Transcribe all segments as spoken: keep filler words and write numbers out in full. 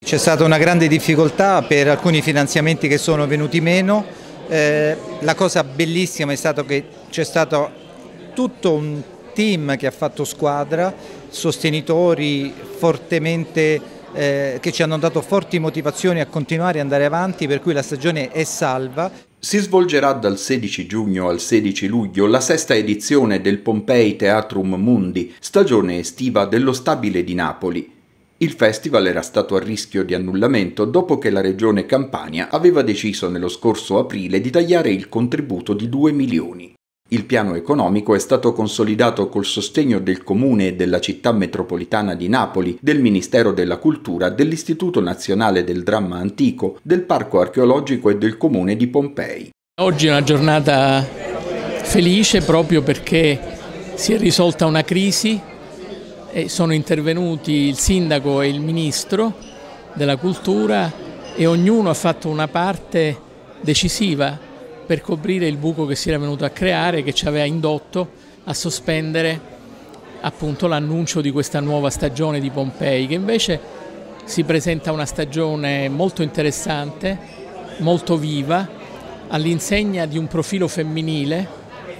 C'è stata una grande difficoltà per alcuni finanziamenti che sono venuti meno. Eh, la cosa bellissima è stato che c'è stato tutto un team che ha fatto squadra, sostenitori fortemente eh, che ci hanno dato forti motivazioni a continuare ad andare avanti, per cui la stagione è salva. Si svolgerà dal sedici giugno al sedici luglio la sesta edizione del Pompei Theatrum Mundi, stagione estiva dello Stabile di Napoli. Il festival era stato a rischio di annullamento dopo che la regione Campania aveva deciso nello scorso aprile di tagliare il contributo di due milioni. Il piano economico è stato consolidato col sostegno del Comune e della città metropolitana di Napoli, del Ministero della Cultura, dell'Istituto Nazionale del Dramma Antico, del Parco Archeologico e del Comune di Pompei. Oggi è una giornata felice proprio perché si è risolta una crisi e sono intervenuti il Sindaco e il Ministro della Cultura e ognuno ha fatto una parte decisiva per coprire il buco che si era venuto a creare, che ci aveva indotto a sospendere appunto l'annuncio di questa nuova stagione di Pompei, che invece si presenta una stagione molto interessante, molto viva, all'insegna di un profilo femminile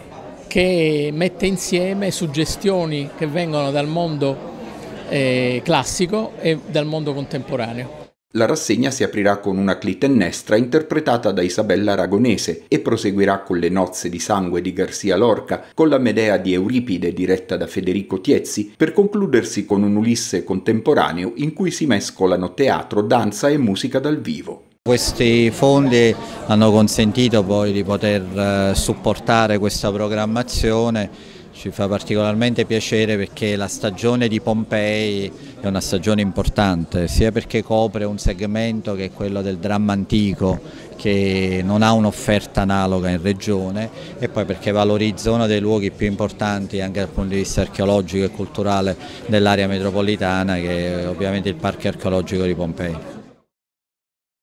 che mette insieme suggestioni che vengono dal mondo eh, classico e dal mondo contemporaneo. La rassegna si aprirà con una Clitennestra interpretata da Isabella Aragonese e proseguirà con le Nozze di sangue di Garcia Lorca, con la Medea di Euripide diretta da Federico Tiezzi, per concludersi con un Ulisse contemporaneo in cui si mescolano teatro, danza e musica dal vivo. Questi fondi hanno consentito poi di poter supportare questa programmazione. Ci fa particolarmente piacere perché la stagione di Pompei è una stagione importante, sia perché copre un segmento che è quello del dramma antico, che non ha un'offerta analoga in regione, e poi perché valorizza uno dei luoghi più importanti anche dal punto di vista archeologico e culturale dell'area metropolitana, che è ovviamente il Parco Archeologico di Pompei.